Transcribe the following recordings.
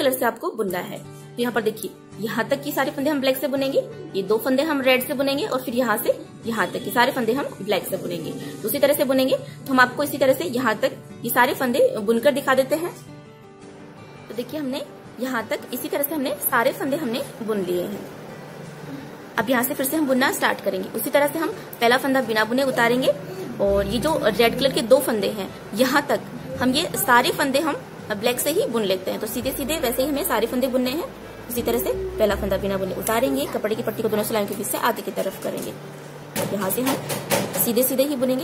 Colour से आपको बुनना है। तो यहाँ पर देखिए, यहाँ तक की सारे फंदे हम ब्लैक से बुनेंगे, ये 2 फंदे हम रेड से बुनेंगे और फिर यहाँ से यहाँ तक के सारे फंदे हम ब्लैक से बुनेंगे। तो उसी तरह से बुनेंगे। तो हम आपको इसी तरह से यहाँ तक ये सारे फंदे बुनकर दिखा देते हैं। तो देखिए, हमने यहाँ तक इसी तरह से हमने सारे फंदे हमने बुन लिए हैं। अब यहाँ से फिर से हम बुनना स्टार्ट करेंगे। उसी तरह से हम पहला फंदा बिना बुने उतारेंगे और ये जो रेड कलर के 2 फंदे हैं, यहाँ तक हम ये सारे फंदे हम ब्लैक से ही बुन लेते हैं। तो सीधे सीधे वैसे ही हमें सारे फंदे बुनने हैं। इसी तरह से पहला फंदा बिना बुने उतारेंगे, कपड़े की पट्टी को दोनों सिलाइयों के बीच से आगे की तरफ करेंगे और यहाँ से हम सीधे सीधे ही बुनेंगे।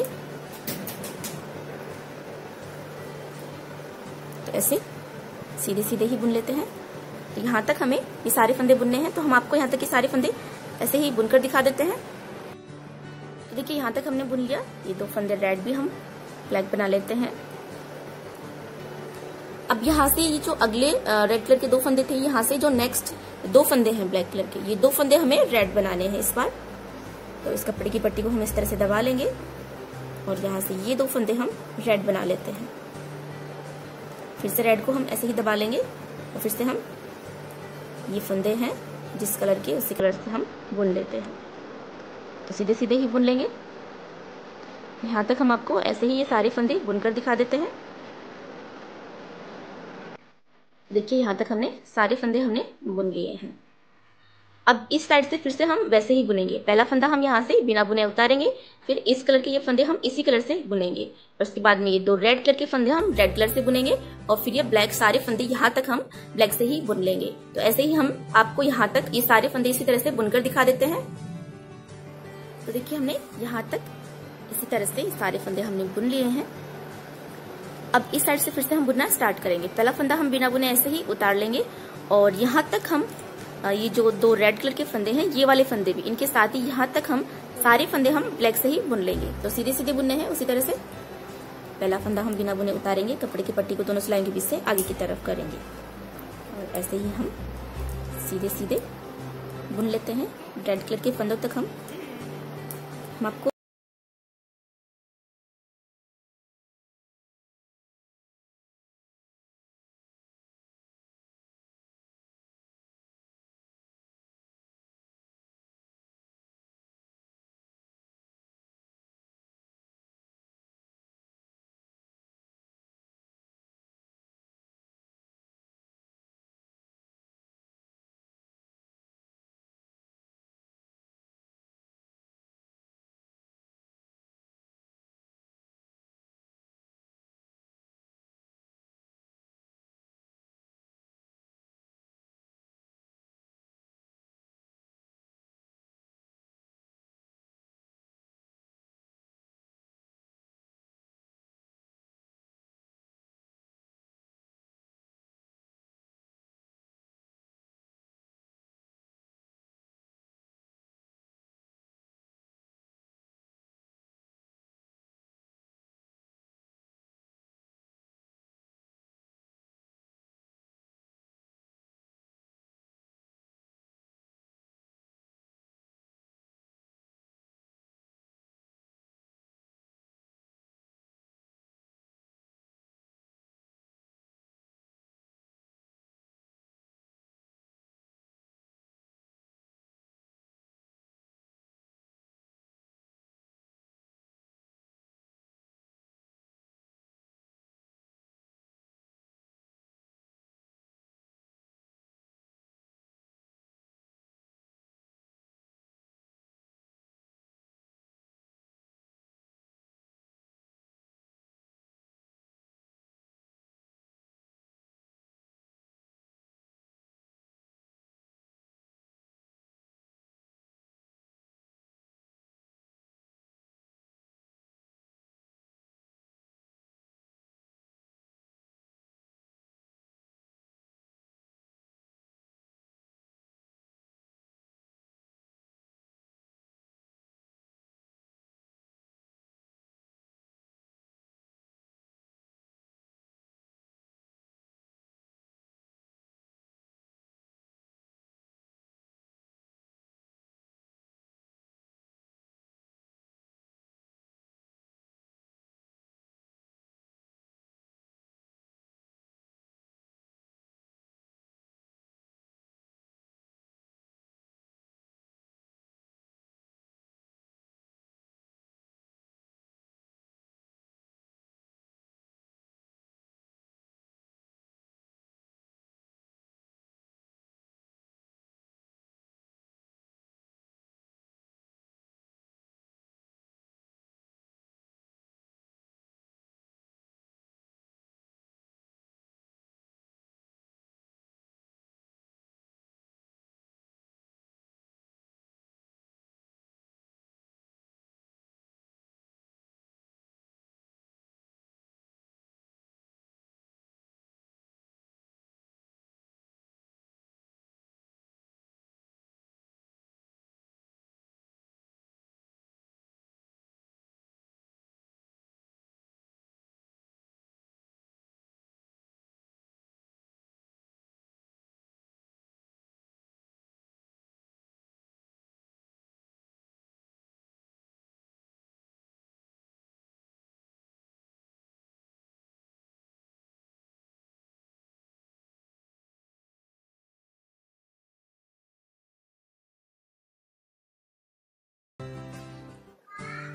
तो ऐसे सीधे सीधे ही बुन लेते हैं। तो यहाँ तक हमें ये सारे फंदे बुनने हैं। तो हम आपको यहाँ तक ये सारे फंदे ऐसे ही बुनकर दिखा देते हैं। तो देखिए, यहाँ तक हमने बुन लिया। ये 2 फंदे रेड भी हम ब्लैक बना लेते हैं। अब यहाँ से ये जो अगले रेड कलर के 2 फंदे थे, यहाँ से जो नेक्स्ट 2 फंदे हैं ब्लैक कलर के, ये 2 फंदे हमें रेड बनाने हैं इस बार। तो इस कपड़े की पट्टी को हम इस तरह से दबा लेंगे और यहाँ से ये 2 फंदे हम रेड बना लेते हैं। फिर से रेड को हम ऐसे ही दबा लेंगे और फिर से हम ये फंदे हैं जिस कलर के, उसी कलर से हम बुन लेते हैं। तो सीधे सीधे ही बुन लेंगे। यहाँ तक हम आपको ऐसे ही ये सारे फंदे बुनकर दिखा देते हैं। देखिए, यहाँ तक हमने सारे फंदे हमने बुन लिए हैं। अब इस साइड से फिर से हम वैसे ही बुनेंगे। पहला फंदा हम यहाँ से बिना बुने उतारेंगे, फिर इस कलर के ये फंदे हम इसी कलर से बुनेंगे और उसके बाद में ये 2 रेड कलर के फंदे हम रेड कलर से बुनेंगे और फिर ये ब्लैक सारे फंदे यहाँ तक हम ब्लैक से ही बुन लेंगे। तो ऐसे ही हम आपको यहाँ तक ये सारे फंदे इसी तरह से बुनकर दिखा देते हैं। तो देखिए, हमने यहाँ तक इसी तरह से सारे फंदे हमने बुन लिए हैं। अब इस साइड से फिर से हम बुनना स्टार्ट करेंगे। पहला फंदा हम बिना बुने ऐसे ही उतार लेंगे और यहाँ तक हम ये जो 2 रेड कलर के फंदे हैं, ये वाले फंदे भी, इनके साथ ही यहाँ तक हम सारे फंदे हम ब्लैक से ही बुन लेंगे। तो सीधे सीधे बुनने हैं। उसी तरह से पहला फंदा हम बिना बुने उतारेंगे, कपड़े की पट्टी को दोनों सिलाइयों के बीच से आगे की तरफ करेंगे और ऐसे ही हम सीधे सीधे बुन लेते हैं। रेड कलर के फंदों तक हम आपको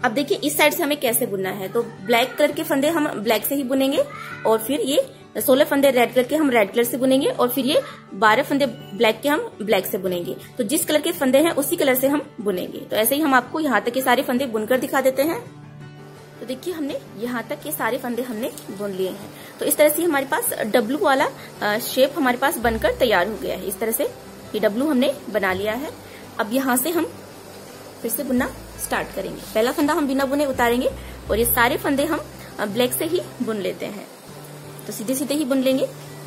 अब देखिए इस साइड से हमें कैसे बुनना है। तो ब्लैक कलर के फंदे हम ब्लैक से ही बुनेंगे और फिर ये 16 फंदे रेड कलर के हम रेड कलर से बुनेंगे और फिर ये 12 फंदे ब्लैक के हम ब्लैक से बुनेंगे। तो जिस कलर के फंदे हैं उसी कलर से हम बुनेंगे। तो ऐसे ही हम आपको यहाँ तक के सारे फंदे बुनकर दिखा देते हैं। तो देखिए हमने यहाँ तक के सारे फंदे हमने बुन लिए हैं। तो इस तरह से हमारे पास डब्लू वाला शेप हमारे पास बनकर तैयार हो गया है। इस तरह से ये डब्लू हमने बना लिया है। अब यहाँ से हम फिर से बुनना स्टार्ट करेंगे। पहला फंदा हम बिना बुने उतारेंगे और ये सारे फंदे हम ब्लैक से ही बुन लेते हैं। तो सीधे सीधे ही बुन लेंगे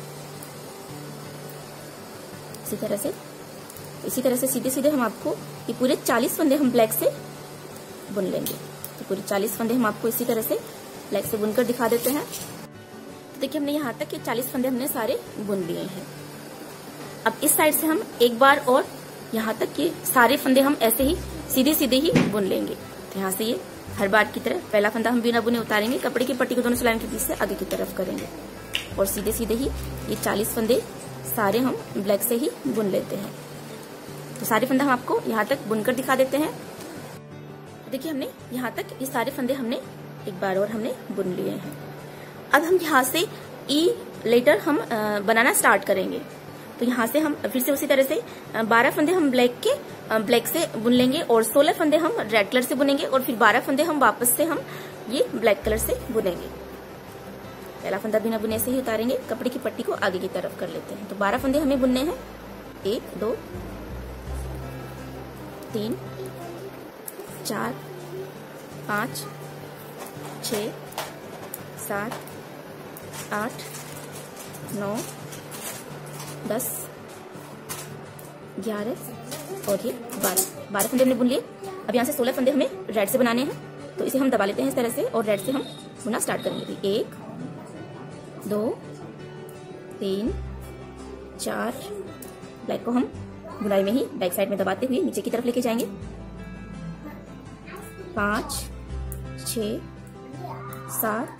इसी तरह से सीधे सीधे हम आपको ये पूरे 40 फंदे हम ब्लैक से बुन लेंगे। तो पूरे 40 फंदे हम आपको इसी तरह से ब्लैक से बुनकर दिखा देते हैं। तो देखिए हमने यहाँ तक ये 40 फंदे हमने सारे बुन लिए हैं। अब इस साइड से हम एक बार और यहाँ तक ये सारे फंदे हम ऐसे ही सीधे सीधे ही बुन लेंगे। तो यहाँ से ये हर बार की तरह पहला फंदा हम बिना बुने उतारेंगे, कपड़े की पट्टी को दोनों सिलाइयों के बीच से आगे की तरफ करेंगे और सीधे सीधे ही ये 40 फंदे सारे हम ब्लैक से ही बुन लेते हैं। तो सारे फंदे हम आपको यहाँ तक बुनकर दिखा देते हैं। देखिए हमने यहाँ तक ये सारे फंदे हमने एक बार और हमने बुन लिए हैं। अब हम यहाँ से ई लेटर हम बनाना स्टार्ट करेंगे। तो यहाँ से हम फिर से उसी तरह से 12 फंदे हम ब्लैक से बुन लेंगे और 16 फंदे हम रेड कलर से बुनेंगे और फिर 12 फंदे हम वापस से हम ये ब्लैक कलर से बुनेंगे। पहला फंदा बिना बुने से ही उतारेंगे, कपड़े की पट्टी को आगे की तरफ कर लेते हैं। तो 12 फंदे हमें बुनने हैं। 1 2 3 4 5 6 7 8 9 10 11 और ये 12 फंदे हमने बुन लिए। अब यहाँ से 16 फंदे हमें रेड से बनाने हैं। तो इसे हम दबा लेते हैं इस तरह से और रेड से हम बुनना स्टार्ट करेंगे। 1 2 3 4 ब्लैक को हम बुनाई में ही बैक साइड में दबाते हुए नीचे की तरफ लेके जाएंगे। 5 6 7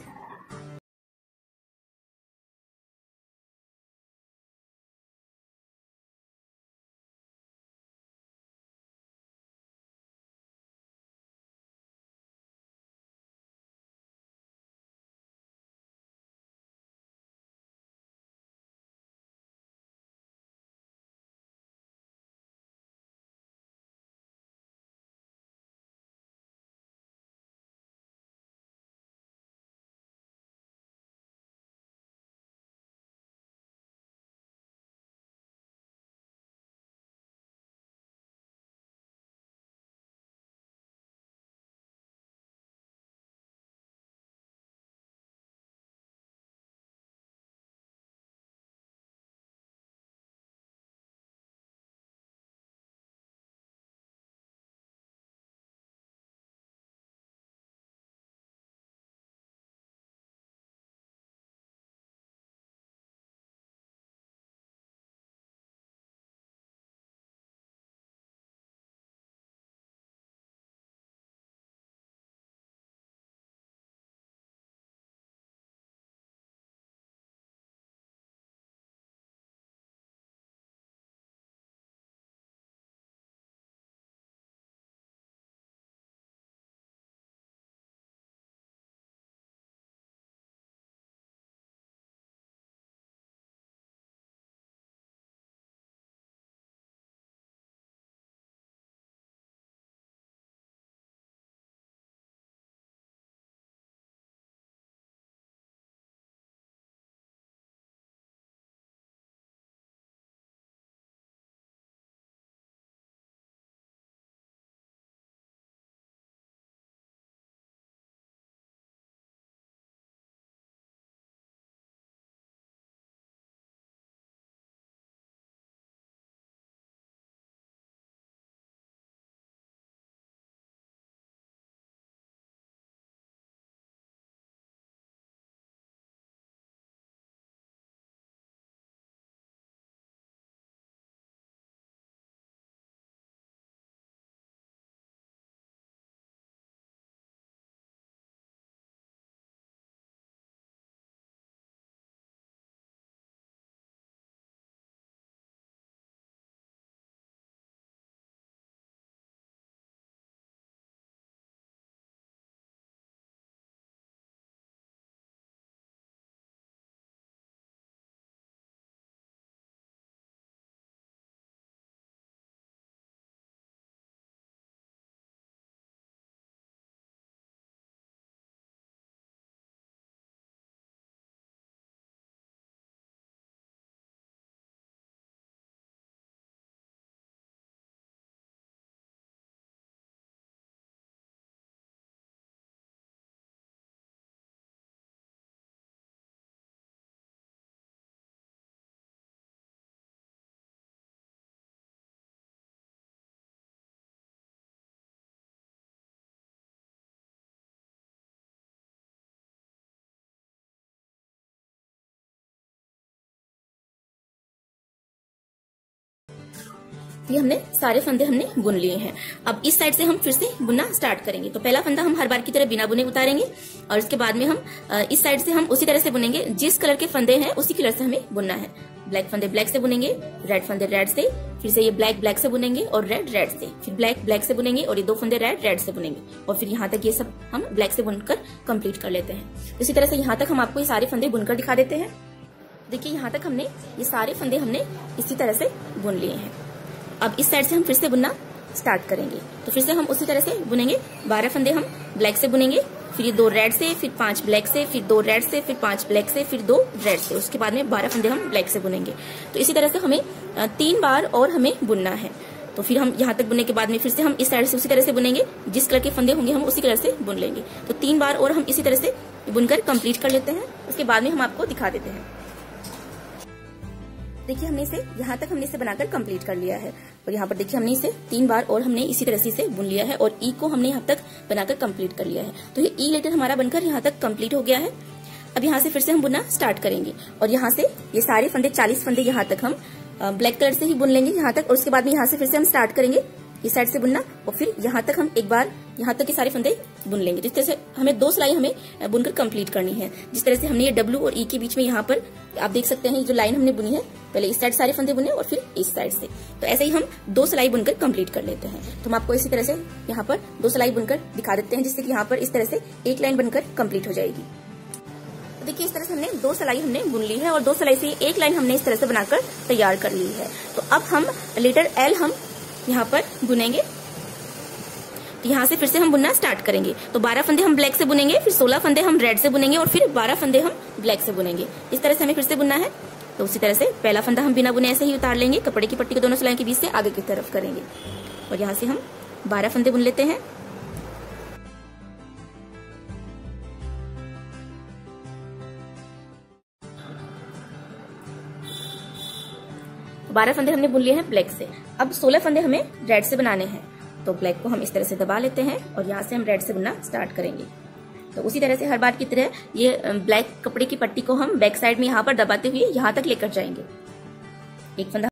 ये हमने सारे फंदे हमने बुन लिए हैं। अब इस साइड से हम फिर से बुनना स्टार्ट करेंगे। तो पहला फंदा हम हर बार की तरह बिना बुने उतारेंगे और इसके बाद में हम इस साइड से हम उसी तरह से बुनेंगे। जिस कलर के फंदे हैं उसी कलर से हमें बुनना है। ब्लैक फंदे ब्लैक से बुनेंगे, रेड फंदे रेड से, फिर से ये ब्लैक ब्लैक से बुनेंगे और रेड रेड से, फिर ब्लैक ब्लैक से बुनेंगे और ये 2 फंदे रेड रेड से बुनेंगे और फिर यहाँ तक ये सब हम ब्लैक से बुनकर कंप्लीट कर लेते हैं। इसी तरह से यहाँ तक हम आपको ये सारे फंदे बुनकर दिखा देते हैं। देखिए यहाँ तक हमने ये सारे फंदे हमने इसी तरह से बुन लिए हैं। अब इस साइड से हम फिर से बुनना स्टार्ट करेंगे। तो फिर से हम उसी तरह से बुनेंगे। 12 फंदे हम ब्लैक से बुनेंगे, फिर ये 2 रेड से, फिर 5 ब्लैक से, फिर 2 रेड से, फिर 5 ब्लैक से, फिर 2 रेड से। उसके बाद में 12 फंदे हम ब्लैक से बुनेंगे। तो इसी तरह से हमें 3 बार और हमें बुनना है। तो फिर हम यहाँ तक बुनने के बाद में फिर से हम इस साइड से उसी तरह से बुनेंगे। जिस कलर के फंदे होंगे हम उसी कलर से बुन लेंगे। तो 3 बार और हम इसी तरह से बुनकर कंप्लीट कर लेते हैं। उसके बाद में हम आपको दिखा देते हैं। देखिए हमने इसे यहाँ तक हमने इसे बनाकर कंप्लीट कर लिया है और यहाँ पर देखिए हमने इसे 3 बार और हमने इसी तरह से इसे बुन लिया है और ई को हमने यहाँ तक बनाकर कंप्लीट कर लिया है। तो ये ई लेटर हमारा बनकर यहाँ तक कंप्लीट हो गया है। अब यहाँ से फिर से हम बुनना स्टार्ट करेंगे और यहाँ से ये सारे फंदे 40 फंदे यहाँ तक हम ब्लैक कलर से ही बुन लेंगे यहाँ तक और उसके बाद में यहाँ से फिर से हम स्टार्ट करेंगे इस साइड से बुनना और फिर यहाँ तक हम एक बार यहाँ तक के सारे फंदे बुन लेंगे। जिस तरह से हमें 2 सिलाई हमें बुनकर कंप्लीट करनी है। जिस तरह से हमने ये डब्ल्यू और ई के बीच में यहाँ पर आप देख सकते हैं ये जो लाइन हमने बुनी है, पहले इस साइड सारे फंदे बुने और फिर इस साइड से। तो ऐसे ही हम 2 सिलाई बुनकर कंप्लीट कर लेते हैं। तो हम आपको इसी तरह से यहाँ पर 2 सिलाई बुनकर दिखा देते हैं जिससे कि यहाँ पर इस तरह से एक लाइन बनकर कंप्लीट हो जाएगी। तो देखिए इस तरह से हमने 2 सिलाई हमने बुन ली है और 2 सिलाई से एक लाइन हमने इस तरह से बनाकर तैयार कर ली है। तो अब हम लेटर एल हम यहाँ पर बुनेंगे। तो यहाँ से फिर से हम बुनना स्टार्ट करेंगे। तो 12 फंदे हम ब्लैक से बुनेंगे, फिर 16 फंदे हम रेड से बुनेंगे और फिर 12 फंदे हम ब्लैक से बुनेंगे। इस तरह से हमें फिर से बुनना है। तो उसी तरह से पहला फंदा हम बिना बुने ऐसे ही उतार लेंगे, कपड़े की पट्टी को दोनों सिलाई के बीच से आगे की तरफ करेंगे और यहाँ से हम 12 फंदे बुन लेते हैं। तो 12 फंदे हमने बुन लिए हैं ब्लैक से। अब 16 फंदे हमें रेड से बनाने हैं। तो ब्लैक को हम इस तरह से दबा लेते हैं और यहाँ से हम रेड से बुनना स्टार्ट करेंगे। तो उसी तरह से हर बार की तरह ये ब्लैक कपड़े की पट्टी को हम बैक साइड में यहाँ पर दबाते हुए यहाँ तक लेकर जाएंगे। एक फंदा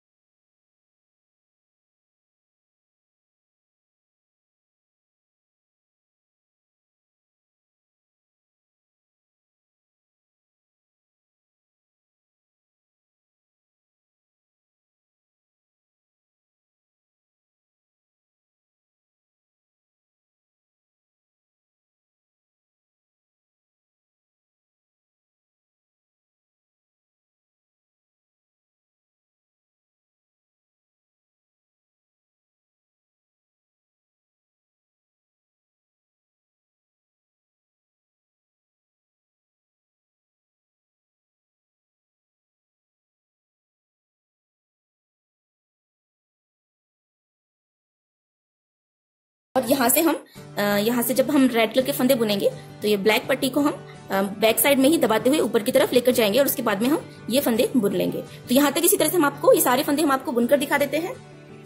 और यहाँ से जब हम रेड कलर के फंदे बुनेंगे तो ये ब्लैक पट्टी को हम बैक साइड में ही दबाते हुए ऊपर की तरफ लेकर जाएंगे और उसके बाद में हम ये फंदे बुन लेंगे। तो यहाँ तक इसी तरह से हम आपको ये सारे फंदे हम आपको बुनकर दिखा देते हैं।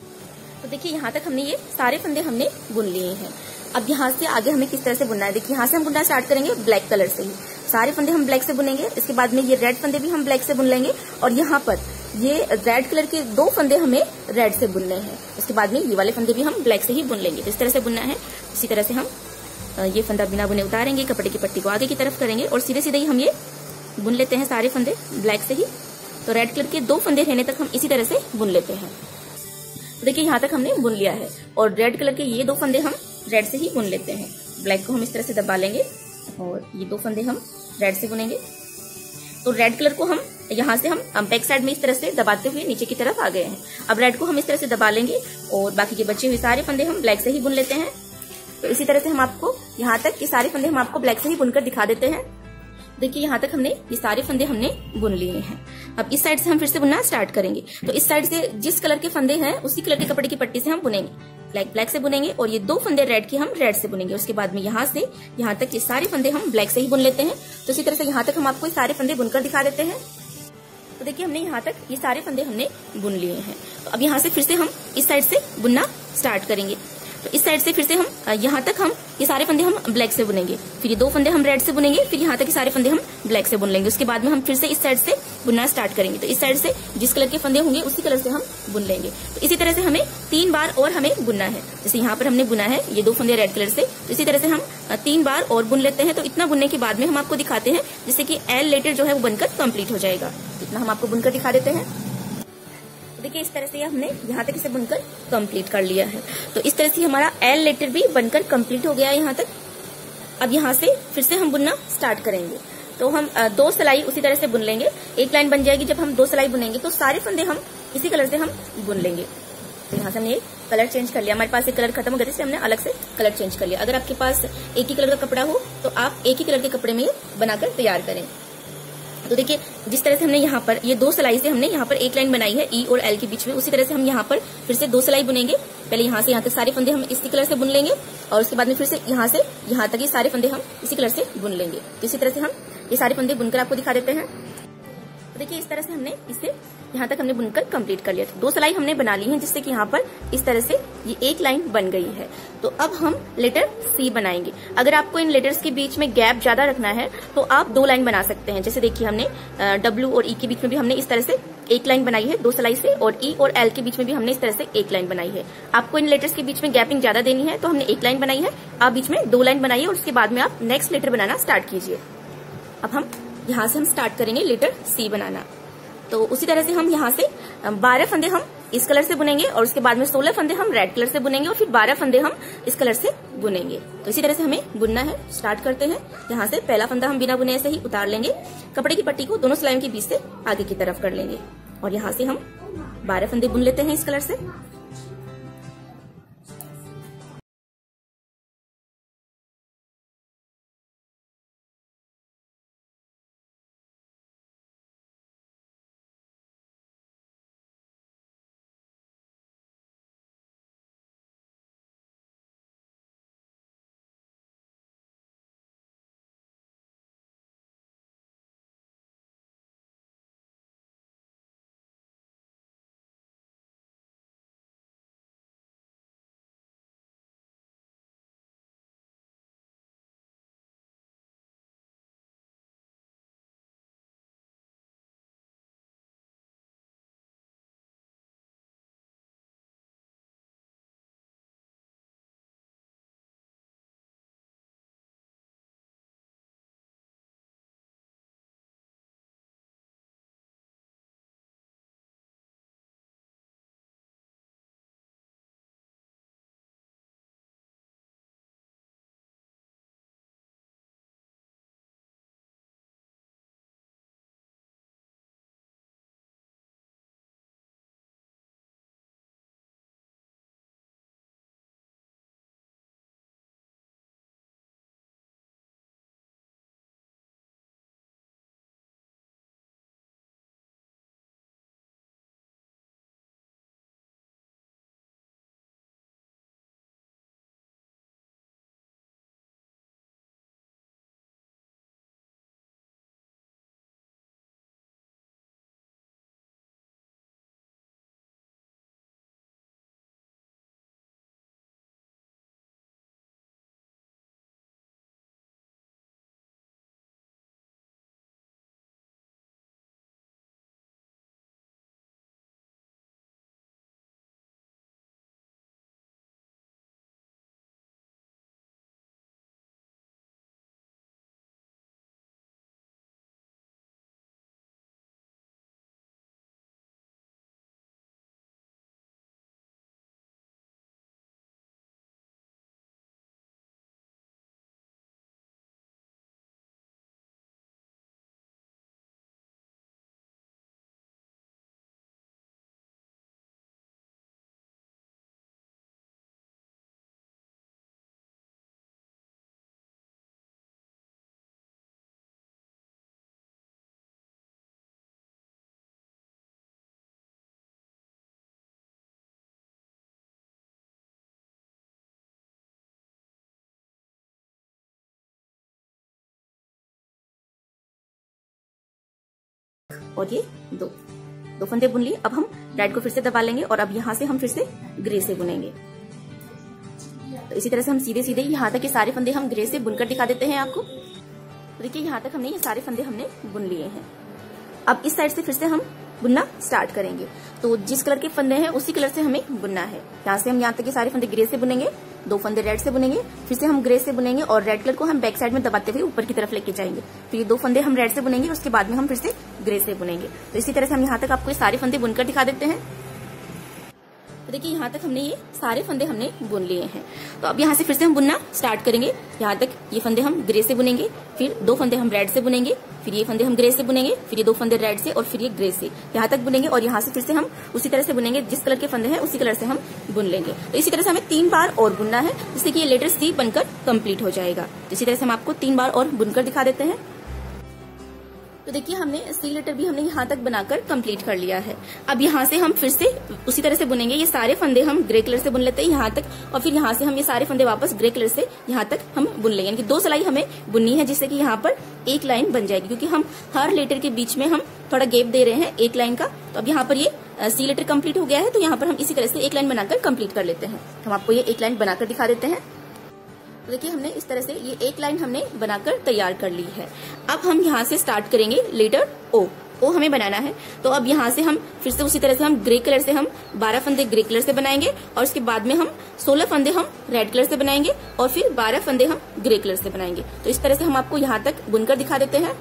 तो देखिए यहाँ तक हमने ये सारे फंदे हमने बुन लिए हैं। अब यहाँ से आगे हमें किस तरह से बुनना है, देखिए यहाँ से हम बुनना स्टार्ट करेंगे ब्लैक कलर से ही। सारे फंदे हम ब्लैक से बुनेंगे, इसके बाद में ये रेड फंदे भी हम ब्लैक से बुन लेंगे और यहाँ पर ये रेड कलर के 2 फंदे हमें रेड से बुनने हैं। उसके बाद में ये वाले फंदे भी हम ब्लैक से ही बुन लेंगे। तो इस तरह से बुनना है। इसी तरह से हम ये फंदा बिना बुने उतारेंगे, कपड़े की पट्टी को आगे की तरफ करेंगे और सीधे सीधे ही हम ये बुन लेते हैं सारे फंदे ब्लैक से ही। तो रेड कलर के 2 फंदे रहने तक हम इसी तरह से बुन लेते हैं। तो देखिए यहाँ तक हमने बुन लिया है और रेड कलर के ये 2 फंदे हम रेड से ही बुन लेते हैं। ब्लैक को हम इस तरह से दबा लेंगे और ये 2 फंदे हम रेड से बुनेंगे। तो रेड कलर को हम यहाँ से हम बैक साइड में इस तरह से दबाते हुए नीचे की तरफ आ गए हैं। अब रेड को हम इस तरह से दबा लेंगे और बाकी के बचे हुए सारे फंदे हम ब्लैक से ही बुन लेते हैं। तो इसी तरह से हम आपको यहाँ तक ये सारे फंदे हम आपको ब्लैक से ही बुनकर दिखा देते हैं। देखिए यहाँ तक हमने ये सारे फंदे हमने बुन लिए हैं। अब इस साइड से हम फिर से बुनना स्टार्ट करेंगे। तो इस साइड से जिस कलर के फंदे हैं उसी कलर के कपड़े की पट्टी से हम बुनेंगे। ब्लैक से बुनेंगे और ये 2 फंदे रेड के हम रेड से बुनेंगे। उसके बाद में यहाँ से यहाँ तक ये सारे फंदे हम ब्लैक से ही बुन लेते हैं। तो इसी तरह से यहाँ तक हम आपको ये सारे फंदे बुनकर दिखा देते हैं। तो देखिए हमने यहाँ तक ये सारे फंदे हमने बुन लिए हैं। तो अब यहाँ से फिर से हम इस साइड से बुनना स्टार्ट करेंगे। तो इस साइड से फिर से हम यहाँ तक हम ये सारे फंदे हम ब्लैक से बुनेंगे, फिर ये 2 फंदे हम रेड से बुनेंगे, फिर यहाँ तक ये सारे फंदे हम ब्लैक से बुन लेंगे। उसके बाद में हम फिर से इस साइड से बुनना स्टार्ट करेंगे। तो इस साइड से जिस कलर के फंदे होंगे उसी कलर से हम बुन लेंगे। तो इसी तरह से हमें 3 बार और हमें बुनना है। जैसे यहाँ पर हमने बुना है ये 2 फंदे रेड कलर से, तो इसी तरह से हम 3 बार और बुन लेते हैं। तो इतना बुनने के बाद में हम आपको दिखाते हैं जिससे कि एल लेटर जो है वो बनकर कंप्लीट हो जाएगा। इतना हम आपको बुनकर दिखा देते हैं। देखिए इस तरह से हमने यहाँ तक इसे बुनकर कंप्लीट कर लिया है। तो इस तरह से हमारा एल लेटर भी बनकर कंप्लीट हो गया है यहाँ तक। अब यहाँ से फिर से हम बुनना स्टार्ट करेंगे। तो हम 2 सिलाई उसी तरह से बुन लेंगे। एक लाइन बन जाएगी। जब हम 2 सिलाई बुनेंगे तो सारे फंदे हम इसी कलर से हम बुन लेंगे। तो यहाँ से हमने कलर चेंज कर लिया। हमारे पास एक कलर खत्म हो गया इसलिए हमने अलग से कलर चेंज कर लिया। अगर आपके पास एक ही कलर का कपड़ा हो तो आप एक ही कलर के कपड़े में बनाकर तैयार करें। तो देखिए जिस तरह से हमने यहाँ पर ये 2 सिलाई से हमने यहाँ पर एक लाइन बनाई है ई और एल के बीच में, उसी तरह से हम यहाँ पर फिर से 2 सिलाई बुनेंगे। पहले यहाँ से यहाँ तक सारे फंदे हम इसी कलर से बुन लेंगे और उसके बाद में फिर से यहाँ से यहाँ तक ये सारे फंदे हम इसी कलर से बुन लेंगे। तो इसी तरह से हम ये सारे फंदे बुनकर आपको दिखा देते हैं। तो देखिए इस तरह से हमने इसे यहाँ तक हमने बुनकर कंप्लीट कर लिया। तो 2 सिलाई हमने बना ली है जिससे कि यहाँ पर इस तरह से ये एक लाइन बन गई है। तो अब हम लेटर सी बनाएंगे। अगर आपको इन लेटर्स के बीच में गैप ज्यादा रखना है तो आप 2 लाइन बना सकते हैं। जैसे देखिए हमने डब्ल्यू और ई के बीच में भी हमने इस तरह से एक लाइन बनाई है 2 सिलाई से, और ई और एल के बीच में भी हमने इस तरह से एक लाइन बनाई है। आपको इन लेटर्स के बीच में गैपिंग ज्यादा देनी है तो हमने एक लाइन बनाई है, आप बीच में 2 लाइन बनाइए और उसके बाद में आप नेक्स्ट लेटर बनाना स्टार्ट कीजिए। अब हम यहाँ से हम स्टार्ट करेंगे लेटर सी बनाना। तो उसी तरह से हम यहाँ से 12 फंदे हम इस कलर से बुनेंगे और उसके बाद में 16 फंदे हम रेड कलर से बुनेंगे और फिर 12 फंदे हम इस कलर से बुनेंगे। तो इसी तरह से हमें बुनना है। स्टार्ट करते हैं। यहाँ से पहला फंदा हम बिना बुने ऐसे ही उतार लेंगे। कपड़े की पट्टी को दोनों सिलाइयों के बीच से आगे की तरफ कर लेंगे और यहाँ से हम 12 फंदे बुन लेते हैं इस कलर से। और ये 2 फंदे बुन लिए। अब हम रेड को फिर से दबा लेंगे और अब यहाँ से हम फिर से ग्रे से बुनेंगे। तो इसी तरह से हम सीधे सीधे यहाँ तक ये सारे फंदे हम ग्रे से बुनकर दिखा देते हैं आपको। तो देखिए यहाँ तक हमने ये सारे फंदे हमने बुन लिए हैं। अब इस साइड से फिर से हम बुनना स्टार्ट करेंगे। तो जिस कलर के फंदे हैं उसी कलर से हमें बुनना है। यहाँ से हम यहाँ तक ये सारे फंदे ग्रे से बुनेंगे, 2 फंदे रेड से बुनेंगे, फिर से हम ग्रे से बुनेंगे और रेड कलर को हम बैक साइड में दबाते हुए ऊपर की तरफ लेके जाएंगे। फिर ये 2 फंदे हम रेड से बुनेंगे, उसके बाद में हम फिर से ग्रे से बुनेंगे। तो इसी तरह से हम यहाँ तक आपको ये सारे फंदे बुनकर दिखा देते हैं। तो देखिए यहाँ तक हमने ये सारे फंदे हमने बुन लिए हैं। तो अब यहाँ से फिर से हम बुनना स्टार्ट करेंगे। यहाँ तक ये फंदे हम ग्रे से बुनेंगे, फिर 2 फंदे हम रेड से बुनेंगे, फिर ये फंदे हम ग्रे से बुनेंगे, फिर ये 2 फंदे रेड से और फिर ये ग्रे से यहाँ तक बुनेंगे और यहाँ से फिर से हम उसी तरह से बुनेंगे, जिस कलर के फंदे हैं उसी कलर से हम बुन लेंगे। तो इसी तरह से हमें 3 बार और बुनना है, जिससे कि ये लेटर सी बनकर कंप्लीट हो जाएगा। तो इसी तरह से हम आपको 3 बार और बुनकर दिखा देते हैं। तो देखिए हमने सी लेटर भी हमने यहाँ तक बनाकर कंप्लीट कर लिया है। अब यहाँ से हम फिर से उसी तरह से बुनेंगे। ये सारे फंदे हम ग्रे कलर से बुन लेते हैं यहाँ तक, और फिर यहाँ से हम ये सारे फंदे वापस ग्रे कलर से यहाँ तक हम बुन लेंगे। यानी कि 2 सिलाई हमें बुननी है, जिससे कि यहाँ पर एक लाइन बन जाएगी, क्योंकि हम हर लेटर के बीच में हम थोड़ा गैप दे रहे हैं एक लाइन का। तो अब यहाँ पर ये सी लेटर कंप्लीट हो गया है, तो यहाँ पर हम इसी तरह से एक लाइन बनाकर कंप्लीट कर लेते हैं। हम आपको ये एक लाइन बनाकर दिखा देते हैं। तो देखिए हमने इस तरह से ये एक लाइन हमने बनाकर तैयार कर ली है। अब हम यहाँ से स्टार्ट करेंगे लेटर ओ हमें बनाना है। तो अब यहाँ से हम फिर से उसी तरह से हम ग्रे कलर से हम 12 फंदे ग्रे कलर से बनाएंगे और उसके बाद में हम 16 फंदे हम रेड कलर से बनाएंगे और फिर 12 फंदे हम ग्रे कलर से बनाएंगे। तो इस तरह से हम आपको यहाँ तक बुनकर दिखा देते हैं।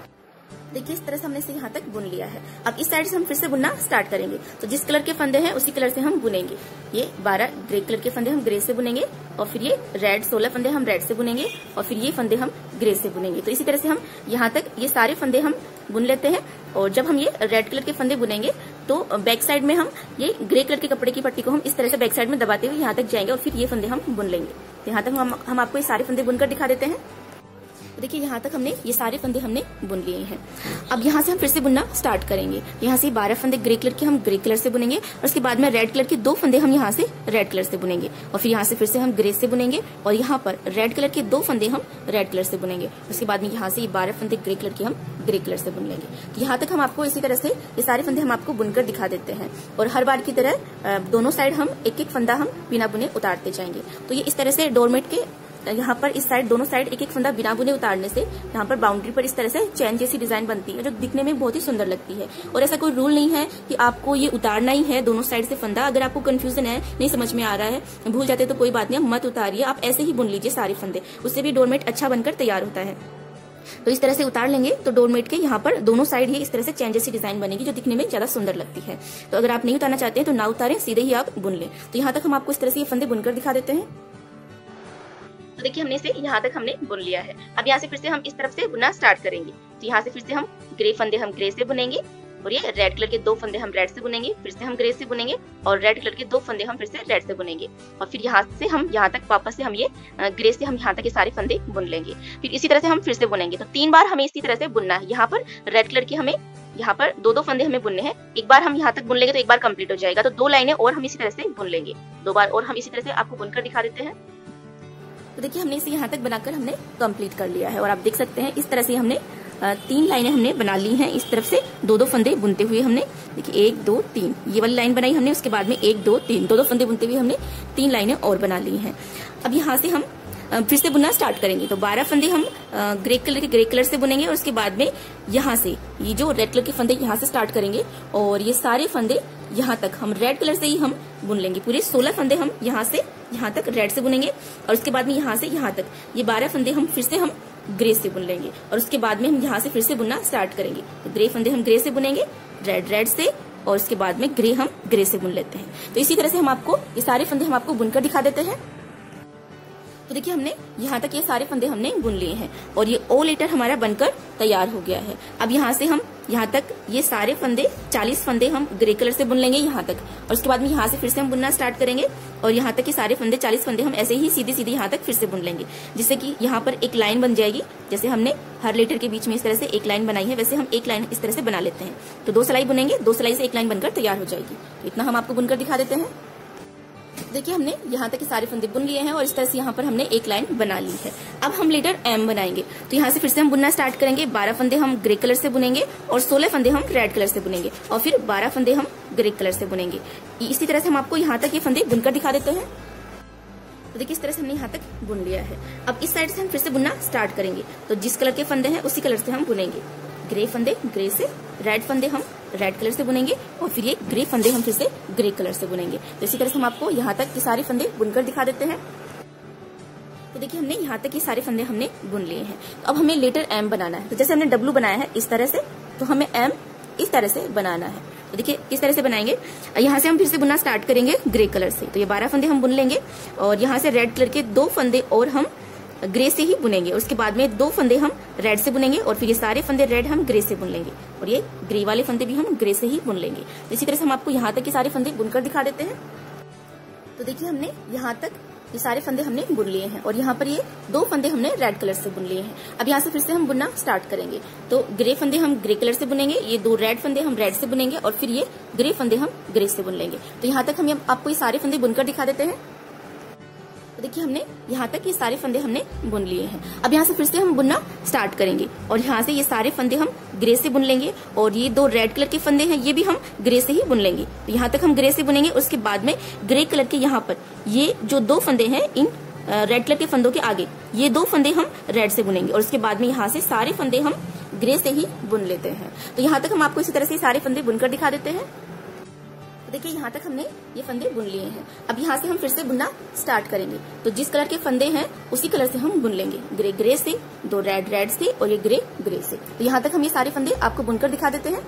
देखिए इस तरह से हमने इसे यहाँ तक बुन लिया है। अब इस साइड से हम फिर से बुनना स्टार्ट करेंगे। तो जिस कलर के फंदे हैं उसी कलर से हम बुनेंगे। ये 12 ग्रे कलर के फंदे हम ग्रे से बुनेंगे और फिर ये रेड 16 फंदे हम रेड से बुनेंगे और फिर ये फंदे हम ग्रे से बुनेंगे। तो इसी तरह से हम यहाँ तक ये सारे फंदे हम बुन लेते हैं। और जब हम ये रेड कलर के फंदे बुनेंगे तो बैक साइड में हम ये ग्रे कलर के कपड़े की पट्टी को हम इस तरह से बैक साइड में दबाते हुए यहाँ तक जाएंगे और फिर ये फंदे हम बुन लेंगे। तो यहाँ तक हम आपको ये सारे फंदे बुनकर दिखा देते हैं। देखिए यहाँ तक हमने ये सारे फंदे हमने बुन लिए हैं। अब यहाँ से हम फिर से बुनना स्टार्ट करेंगे। यहाँ से 12 फंदे ग्रे कलर के हम ग्रे कलर से बुनेंगे और उसके बाद में रेड कलर के 2 फंदे हम यहाँ से रेड कलर से बुनेंगे और फिर यहाँ से फिर से हम ग्रे से बुनेंगे और यहाँ पर रेड कलर के 2 फंदे हम रेड कलर से बुनेंगे। उसके बाद में यहाँ से 12 फंदे ग्रे कलर के हम ग्रे कलर से बुन लेंगे। तो यहाँ तक हम आपको इसी तरह से ये सारे फंदे हम आपको बुनकर दिखा देते हैं और हर बार की तरह दोनों साइड हम एक एक फंदा हम बिना बुने उतारते जाएंगे। तो ये इस तरह से डोरमेट के यहाँ पर इस साइड दोनों साइड एक एक फंदा बिना बुने उतारने से यहाँ पर बाउंड्री पर इस तरह से चैन जैसी डिजाइन बनती है, जो दिखने में बहुत ही सुंदर लगती है। और ऐसा कोई रूल नहीं है कि आपको ये उतारना ही है दोनों साइड से फंदा। अगर आपको कंफ्यूजन है, नहीं समझ में आ रहा है, भूल जाते तो कोई बात नहीं, मत उतारिए, आप ऐसे ही बुन लीजिए सारे फंदे, उससे भी डोरमेट अच्छा बनकर तैयार होता है। तो इस तरह से उतार लेंगे तो डोरमेट के यहाँ पर दोनों साइड ही इस तरह से चैन जैसी डिजाइन बनेगी, जो दिखने में ज्यादा सुंदर लगती है। तो अगर आप नहीं उतारना चाहते हैं तो ना उतारें, सीधे ही आप बुन लें। तो यहाँ तक हम आपको इस तरह से ये फंदे बुनकर दिखा देते हैं। तो देखिए हमने इसे यहाँ तक हमने बुन लिया है। अब यहाँ से फिर से हम इस तरफ से बुनना स्टार्ट करेंगे। तो यहाँ से फिर से हम ग्रे फंदे हम ग्रे से बुनेंगे और ये रेड कलर के 2 फंदे हम रेड से बुनेंगे, फिर से हम ग्रे से बुनेंगे और रेड कलर के 2 फंदे हम फिर से रेड से बुनेंगे और फिर यहाँ से हम यहाँ तक वापस से हम ये ग्रे से हम यहाँ तक ये सारे फंदे बुन लेंगे। फिर इसी तरह से हम फिर से बुनेंगे। तो 3 बार हमें इसी तरह से बुनना है। यहाँ पर रेड कलर के हमें यहाँ पर 2-2 फंदे हमें बुनने हैं। एक बार हम यहाँ तक बुन लेंगे तो एक बार कंप्लीट हो जाएगा। तो 2 लाइनें और हम इसी तरह से बुन लेंगे, 2 बार और हम इसी तरह से आपको बुनकर दिखा देते हैं। तो देखिए हमने इसे यहाँ तक बनाकर हमने कंप्लीट कर लिया है और आप देख सकते हैं इस तरह से हमने 3 लाइनें हमने बना ली हैं। इस तरफ से 2-2 फंदे बुनते हुए हमने देखिए 1 2 3 ये वाली लाइन बनाई हमने। उसके बाद में 1 2 3 2-2 फंदे बुनते हुए हमने 3 लाइनें और बना ली हैं। अब यहाँ से हम फिर से बुनना स्टार्ट करेंगे। तो 12 फंदे हम ग्रे कलर से बुनेंगे और उसके बाद में यहाँ से ये जो रेड कलर के फंदे यहाँ से स्टार्ट करेंगे और ये सारे फंदे यहाँ तक हम रेड कलर से ही हम बुन लेंगे। पूरे 16 फंदे हम यहाँ से यहाँ तक रेड से बुनेंगे और उसके बाद में यहाँ से यहाँ तक ये 12 फंदे हम फिर से हम ग्रे से बुन लेंगे और उसके बाद में हम यहाँ से फिर से बुनना स्टार्ट करेंगे। तो ग्रे फंदे हम ग्रे से बुनेंगे, रेड से, और उसके बाद में ग्रे हम ग्रे से बुन लेते हैं। तो इसी तरह से हम आपको ये सारे फंदे हम आपको बुनकर दिखा देते हैं। तो देखिए हमने यहाँ तक ये सारे फंदे हमने बुन लिए हैं और ये ओ लेटर हमारा बनकर तैयार हो गया है। अब यहाँ से हम यहाँ तक ये सारे फंदे 40 फंदे हम ग्रे कलर से बुन लेंगे यहाँ तक और उसके बाद में यहाँ से फिर से हम बुनना स्टार्ट करेंगे और यहाँ तक ये सारे फंदे 40 फंदे हम ऐसे ही सीधे सीधे यहाँ तक फिर से बुन लेंगे, जिससे कि यहाँ पर एक लाइन बन जाएगी। जैसे हमने हर लेटर के बीच में इस तरह से एक लाइन बनाई है, वैसे हम एक लाइन इस तरह से बना लेते हैं। तो 2 सिलाई बुनेंगे, 2 सिलाई से एक लाइन बनकर तैयार हो जाएगी। तो इतना हम आपको बुनकर दिखा देते हैं। देखिए हमने यहाँ तक के सारे फंदे बुन लिए हैं और इस तरह से यहाँ पर हमने एक लाइन बना ली है। अब हम लेटर एम बनाएंगे। तो यहाँ से फिर से हम बुनना स्टार्ट करेंगे। 12 फंदे हम ग्रे कलर से बुनेंगे और 16 फंदे हम रेड कलर से बुनेंगे और फिर 12 फंदे हम ग्रे कलर से बुनेंगे। इसी तरह से हम आपको यहाँ तक ये फंदे बुनकर दिखा देते हैं। तो देखिए इस तरह से हमने यहाँ तक बुन लिया है। अब इस साइड से हम फिर से बुनना स्टार्ट करेंगे। तो जिस कलर के फंदे हैं उसी कलर से हम बुनेंगे। ग्रे फंदे ग्रे से, रेड फंदे हम रेड कलर से बुनेंगे और फिर ये ग्रे फंदे हम फिर से ग्रे कलर से बुनेंगे। तो इसी तरह से हम आपको यहाँ तक ये सारे फंदे बुनकर दिखा देते हैं। तो देखिए हमने यहाँ तक ये सारे फंदे हमने बुन लिए हैं। तो अब हमें लेटर एम बनाना है। तो जैसे हमने डब्लू बनाया है इस तरह से, तो हमें एम इस तरह से बनाना है। तो देखिए किस तरह से बनाएंगे। यहाँ से हम फिर से बुनना स्टार्ट करेंगे ग्रे कलर से। तो ये 12 फंदे हम बुन लेंगे और यहाँ से रेड कलर के 2 फंदे और हम ग्रे से ही बुनेंगे। उसके बाद में 2 फंदे हम रेड से बुनेंगे और फिर ये सारे फंदे रेड हम ग्रे से बुन लेंगे और ये ग्रे वाले फंदे भी हम ग्रे से ही बुन लेंगे। तो इसी तरह से हम आपको यहाँ तक ये सारे फंदे बुनकर दिखा देते हैं। तो देखिए हमने यहाँ तक ये सारे फंदे हमने बुन लिए हैं और यहाँ पर ये 2 फंदे हमने रेड कलर से बुन लिए हैं। अब यहाँ से फिर से हम बुनना स्टार्ट करेंगे। तो ग्रे फंदे हम ग्रे कलर से बुनेंगे, ये 2 रेड फंदे हम रेड से बुनेंगे और फिर ये ग्रे फंदे हम ग्रे से बुन लेंगे। तो यहाँ तक हम आपको ये सारे फंदे बुनकर दिखा देते हैं। तो देखिए हमने यहाँ तक ये सारे फंदे हमने बुन लिए हैं। अब यहाँ से फिर से हम बुनना स्टार्ट करेंगे और यहाँ से ये सारे फंदे हम ग्रे से बुन लेंगे और ये 2 रेड कलर के फंदे हैं ये भी हम ग्रे से ही बुन लेंगे। तो यहाँ तक हम ग्रे से बुनेंगे। उसके बाद में ग्रे कलर के यहाँ पर ये जो 2 फंदे हैं इन रेड कलर के फंदों के आगे ये 2 फंदे हम रेड से बुनेंगे और उसके बाद में यहाँ से सारे फंदे हम ग्रे से ही बुन लेते हैं। तो यहाँ तक हम आपको इसी तरह से सारे फंदे बुनकर दिखा देते हैं। तो देखिए यहाँ तक हमने ये फंदे बुन लिए हैं। अब यहाँ से हम फिर से बुनना स्टार्ट करेंगे। तो जिस कलर के फंदे हैं उसी कलर से हम बुन लेंगे। ग्रे ग्रे से, 2 रेड रेड से और ये ग्रे ग्रे से। तो यहाँ तक हम ये सारे फंदे आपको बुनकर दिखा देते हैं।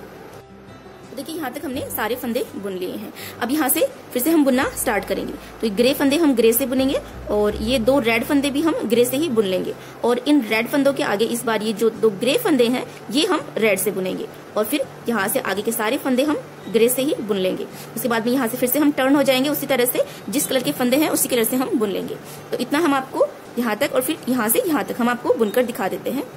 तो देखिए यहाँ तक हमने सारे फंदे बुन लिए हैं। अब यहाँ से फिर से हम बुनना स्टार्ट करेंगे। तो ये ग्रे फंदे हम ग्रे से बुनेंगे और ये 2 रेड फंदे भी हम ग्रे से ही बुन लेंगे और इन रेड फंदों के आगे इस बार ये जो 2 ग्रे फंदे हैं ये हम रेड से बुनेंगे और फिर यहाँ से आगे के सारे फंदे हम ग्रे से ही बुन लेंगे। उसके बाद में यहाँ से फिर से हम टर्न हो जाएंगे, उसी तरह से जिस कलर के फंदे हैं उसी कलर से हम बुन लेंगे। तो इतना हम आपको यहाँ तक और फिर यहाँ से यहाँ तक हम आपको बुनकर दिखा देते हैं।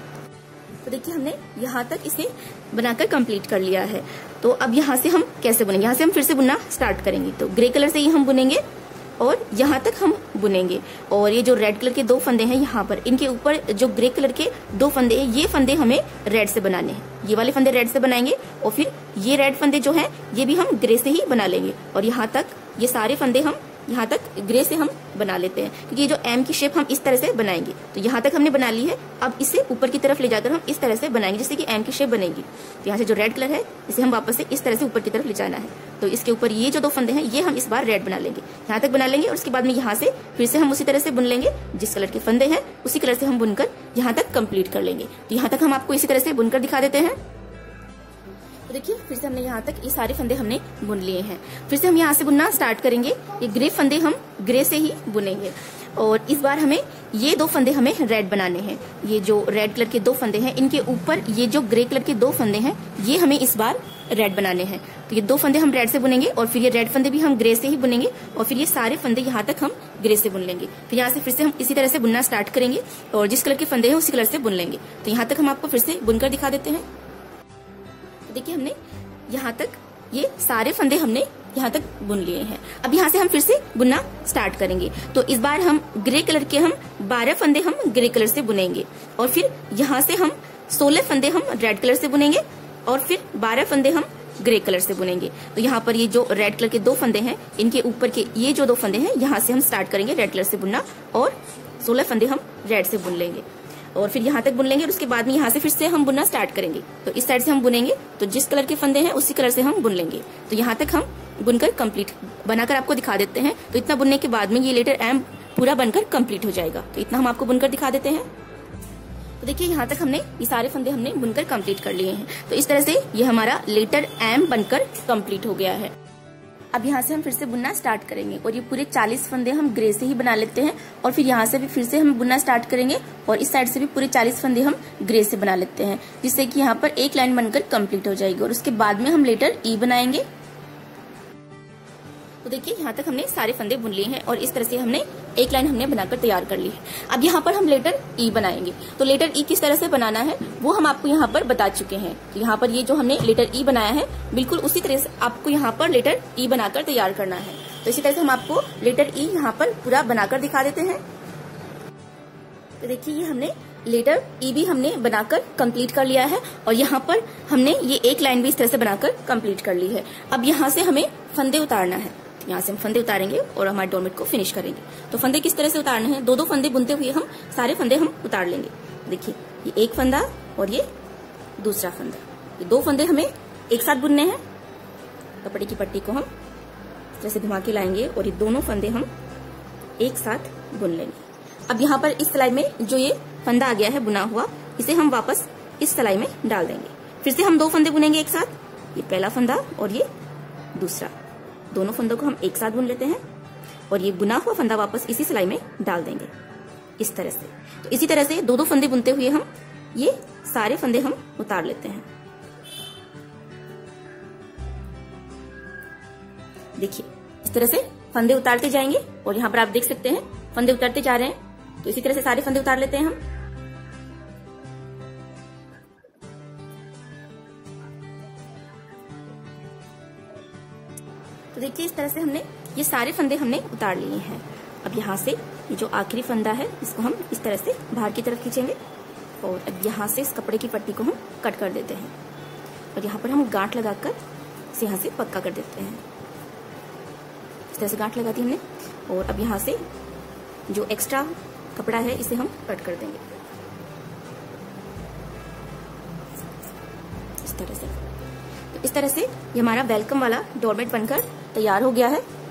तो देखिए हमने यहाँ तक इसे बनाकर कंप्लीट कर लिया है। तो अब यहाँ से हम कैसे बुनेंगे। यहाँ से हम फिर से बुनना स्टार्ट करेंगे। तो ग्रे कलर से ही हम बुनेंगे और यहाँ तक हम बुनेंगे और ये जो रेड कलर के 2 फंदे हैं यहाँ पर इनके ऊपर जो ग्रे कलर के 2 फंदे हैं ये फंदे हमें रेड से बनाने हैं। ये वाले फंदे रेड से बनाएंगे और फिर ये रेड फंदे जो हैं ये भी हम ग्रे से ही बना लेंगे और यहाँ तक ये सारे फंदे हम यहाँ तक ग्रे से हम बना लेते हैं क्योंकि ये जो एम की शेप हम इस तरह से बनाएंगे। तो यहाँ तक हमने बना ली है। अब इसे ऊपर की तरफ ले जाकर हम इस तरह से बनाएंगे जैसे कि एम की शेप बनेगी। तो यहाँ से जो रेड कलर है इसे हम वापस से इस तरह से ऊपर की तरफ ले जाना है। तो इसके ऊपर ये जो 2 फंदे हैं ये हम इस बार रेड बना लेंगे, यहाँ तक बना लेंगे और उसके बाद में यहाँ से फिर से हम उसी तरह से बुन लेंगे। जिस कलर के फंदे हैं उसी कलर से हम बुनकर यहाँ तक कंप्लीट कर लेंगे। तो यहाँ तक हम आपको इसी तरह से बुनकर दिखा देते हैं। देखिए फिर से हमने यहाँ तक ये सारे फंदे हमने बुन लिए हैं। फिर से हम यहाँ से बुनना स्टार्ट करेंगे। ये ग्रे फंदे हम ग्रे से ही बुनेंगे और इस बार हमें ये 2 फंदे हमें रेड बनाने हैं। ये जो रेड कलर के 2 फंदे हैं इनके ऊपर ये जो ग्रे कलर के 2 फंदे हैं ये हमें इस बार रेड बनाने हैं। तो ये 2 फंदे हम रेड से बुनेंगे और फिर ये रेड फंदे भी हम ग्रे से ही बुनेंगे और फिर ये सारे फंदे यहाँ तक हम ग्रे से बुन लेंगे। तो यहाँ से फिर से हम इसी तरह से बुनना स्टार्ट करेंगे और जिस कलर के फंदे हैं उसी कलर से बुन लेंगे। तो यहाँ तक हम आपको फिर से बुनकर दिखा देते हैं। देखिए हमने यहाँ तक ये सारे फंदे हमने यहाँ तक बुन लिए हैं। अब यहाँ से हम फिर से बुनना स्टार्ट करेंगे। तो इस बार हम ग्रे कलर के हम 12 फंदे हम ग्रे कलर से बुनेंगे और फिर यहाँ से हम 16 फंदे हम रेड कलर से बुनेंगे और फिर 12 फंदे हम ग्रे कलर से बुनेंगे। तो यहाँ पर ये जो रेड कलर के 2 फंदे हैं इनके ऊपर के ये जो 2 फंदे हैं यहाँ से हम स्टार्ट करेंगे रेड कलर से बुनना और 16 फंदे हम रेड से बुन लेंगे और फिर यहाँ तक बुन लेंगे और उसके बाद में यहाँ से फिर से हम बुनना स्टार्ट करेंगे। तो इस साइड से हम बुनेंगे तो जिस कलर के फंदे हैं उसी कलर से हम बुन लेंगे। तो यहाँ तक हम बुनकर कंप्लीट बनाकर आपको दिखा देते हैं। तो इतना बुनने के बाद में ये लेटर एम पूरा बनकर कंप्लीट हो जाएगा। तो इतना हम आपको बुनकर दिखा देते हैं। तो देखिए यहाँ तक हमने ये सारे फंदे हमने बुनकर कंप्लीट कर लिए हैं। तो इस तरह से ये हमारा लेटर एम बनकर कंप्लीट हो गया है। अब यहाँ से हम फिर से बुनना स्टार्ट करेंगे और ये पूरे 40 फंदे हम ग्रे से ही बना लेते हैं और फिर यहाँ से भी फिर से हम बुनना स्टार्ट करेंगे और इस साइड से भी पूरे 40 फंदे हम ग्रे से बना लेते हैं जिससे कि यहाँ पर एक लाइन बनकर कंप्लीट हो जाएगी और उसके बाद में हम लेटर ई बनाएंगे। तो देखिए यहाँ तक हमने सारे फंदे बुन लिए हैं और इस तरह से हमने एक लाइन हमने बनाकर तैयार कर ली है। अब यहाँ पर हम लेटर ई बनाएंगे। तो लेटर ई किस तरह से बनाना है वो हम आपको यहाँ पर बता चुके हैं। तो यहाँ पर ये जो हमने लेटर ई बनाया है बिल्कुल उसी तरह से आपको यहाँ पर लेटर ई बनाकर तैयार करना है। तो इसी तरह से हम आपको लेटर ई यहाँ पर पूरा बनाकर दिखा देते हैं। तो देखिए ये हमने लेटर ई भी हमने बनाकर कंप्लीट कर लिया है और यहाँ पर हमने ये एक लाइन भी इस तरह से बनाकर कंप्लीट कर ली है। अब यहाँ से हमें फंदे उतारना है। यहाँ से हम फंदे उतारेंगे और हमारे डोरमेट को फिनिश करेंगे। तो फंदे किस तरह से उतारने हैं, दो दो फंदे बुनते हुए हम सारे फंदे हम उतार लेंगे। देखिए ये एक फंदा और ये दूसरा फंदा, ये दो फंदे हमें एक साथ बुनने हैं। कपड़े की पट्टी को हम इस तरह से घुमा के लाएंगे और ये दोनों फंदे हम एक साथ बुन लेंगे। अब यहाँ पर इस सिलाई में जो ये फंदा आ गया है बुना हुआ, इसे हम वापस इस सिलाई में डाल देंगे। फिर से हम दो फंदे बुनेंगे एक साथ, ये पहला फंदा और ये दूसरा, दोनों फंदों को हम एक साथ बुन लेते हैं और ये बुना हुआ फंदा वापस इसी सिलाई में डाल देंगे इस तरह से। तो इसी तरह से दो दो फंदे बुनते हुए हम ये सारे फंदे हम उतार लेते हैं। देखिए इस तरह से फंदे उतारते जाएंगे और यहाँ पर आप देख सकते हैं फंदे उतारते जा रहे हैं। तो इसी तरह से सारे फंदे उतार लेते हैं हम। तो देखिए इस तरह से हमने ये सारे फंदे हमने उतार लिए हैं। अब यहाँ से ये जो आखिरी फंदा है इसको हम इस तरह से बाहर की तरफ खींचेंगे और अब यहाँ से इस कपड़े की पट्टी को हम कट कर देते हैं और यहाँ पर हम गांठ लगाकर इसे यहाँ से पक्का कर देते हैं। इस तरह से गांठ लगा दी हमने और अब यहाँ से जो एक्स्ट्रा कपड़ा है इसे हम कट कर देंगे इस तरह से। तो इस तरह से ये हमारा वेलकम वाला डोरमेट बनकर तैयार हो गया है।